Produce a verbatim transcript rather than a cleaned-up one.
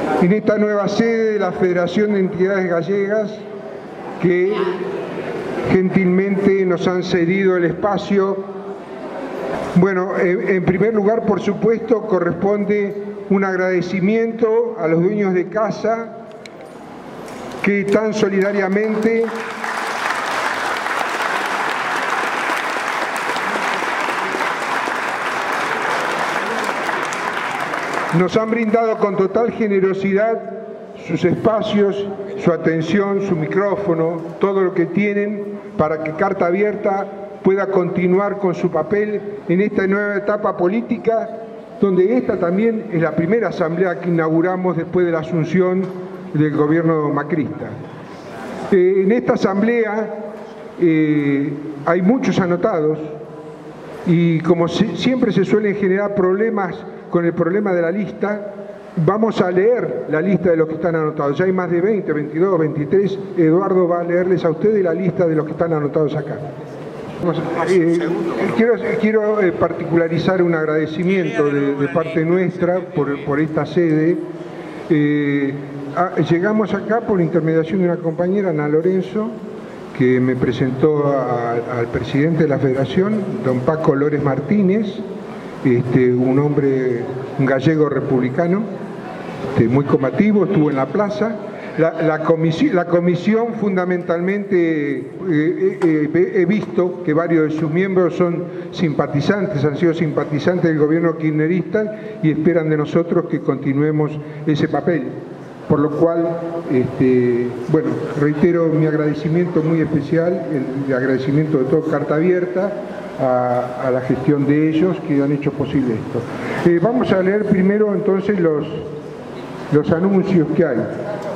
en esta nueva sede de la Federación de Entidades Gallegas, que gentilmente nos han cedido el espacio. Bueno, en primer lugar, por supuesto, corresponde un agradecimiento a los dueños de casa que tan solidariamente nos han brindado con total generosidad sus espacios, su atención, su micrófono, todo lo que tienen para que Carta Abierta pueda continuar con su papel en esta nueva etapa política, donde esta también es la primera asamblea que inauguramos después de la asunción del gobierno macrista. Eh, en esta asamblea eh, hay muchos anotados y como si, siempre se suelen generar problemas con el problema de la lista, vamos a leer la lista de los que están anotados. Ya hay más de veinte, veintidós, veintitrés. Eduardo va a leerles a ustedes la lista de los que están anotados acá. Eh, quiero quiero eh, particularizar un agradecimiento de, de parte nuestra por, por esta sede. Eh, a, llegamos acá por intermediación de una compañera, Ana Lorenzo, que me presentó a, al presidente de la Federación, don Paco Lores Martínez, este, un hombre, un gallego republicano, este, muy combativo, estuvo en la plaza. La, la, comisi la comisión fundamentalmente, eh, eh, he visto que varios de sus miembros son simpatizantes, han sido simpatizantes del gobierno kirchnerista y esperan de nosotros que continuemos ese papel. Por lo cual, este, bueno, reitero mi agradecimiento muy especial, el agradecimiento de todo Carta Abierta a, a la gestión de ellos que han hecho posible esto. Eh, vamos a leer primero entonces los, los anuncios que hay.